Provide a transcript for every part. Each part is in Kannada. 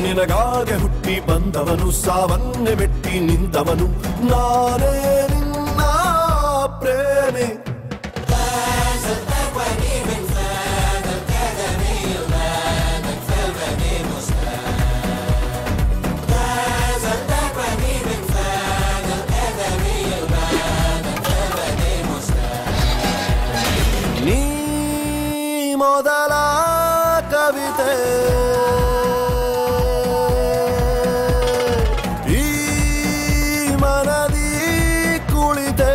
ನಿನಗಾಗೆ ಹುಟ್ಟಿ ಬಂದವನು ಸಾವನ್ನೇ ಮೆಟ್ಟಿ ನಿಂತವನು ನಾನೇ ನಿನ್ನ ಪ್ರೇಮಿ ನೀ ಮೊದಲ ಕವಿತೆ ಈ ಮನದಿ ಕುಳಿತೆ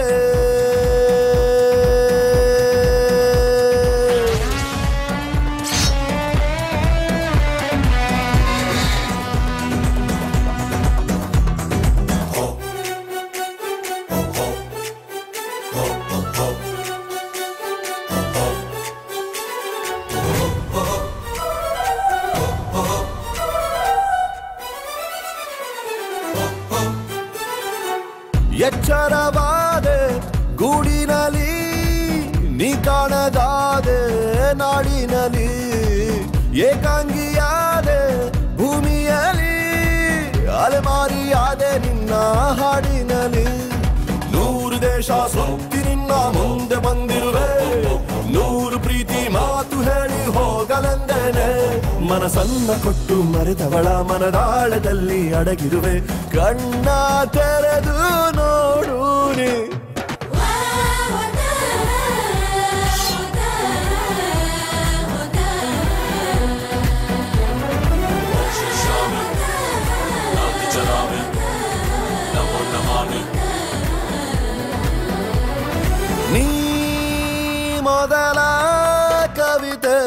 ಎಚ್ಚರವಾದೆ ಗೂಡಿನಲ್ಲಿ ನೀ ಕಾಣದಾದೆ ನಾಡಿನಲ್ಲಿ ಏಕಾಂಗಿಯಾದೆ ಭೂಮಿಯಲ್ಲಿ ಅಲೆಮಾರಿಯಾದೆ ನಿನ್ನ ಹಾಡಿನಲ್ಲಿ 100 ದೇಶ ಸುತ್ತಿ ನಿನ್ನ ಮುಂದೆ ಬಂದಿರುವೆ 100 ಪ್ರೀತಿ ಮಾತು ಹೇಳಿ ಹೋಗಲೆಂದೇನೆ ಮನಸ್ಸನ್ನ ಕೊಟ್ಟು ಮರೆತವಳ ಮನದಾಳದಲ್ಲಿ ಅಡಗಿರುವೆ ಕಣ್ಣ ತೆರೆದು ನೋಡು ನೀ ನೀ ಮೊದಲ ಕವಿತೆ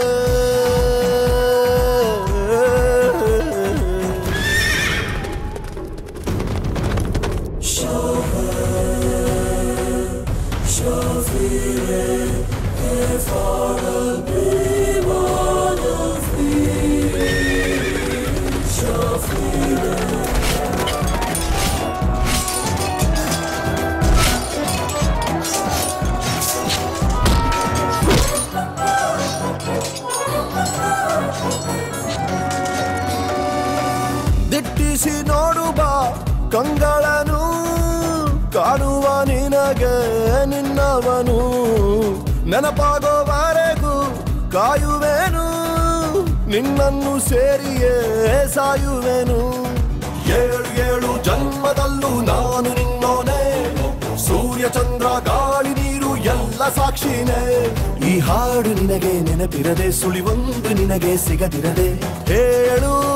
ದಿಟ್ಟಿಸಿ ನೋಡು ಬಾ ಕಂಗಳನು ಕಾಣುವ ನಿನಗೆ ನಿನ್ನವನು ನೆನಪಾಗೋವರೆಗೂ ಕಾಯುವೆನು ನಿನ್ನನ್ನು ಸೇರಿಯೇ ಸಾಯುವೆನು 7 ಜನ್ಮದಲ್ಲೂ ನಾನು ನಿನ್ನೋನೆ ಸೂರ್ಯ ಚಂದ್ರ ಗಾಳಿ ನೀರು ಎಲ್ಲ ಸಾಕ್ಷಿನೇ ಈ ಹಾಡು ನಿನಗೆ ನೆನಪಿರದೆ ಸುಳಿವೊಂದು ನಿನಗೆ ಸಿಗದಿರದೆ ಹೇಳು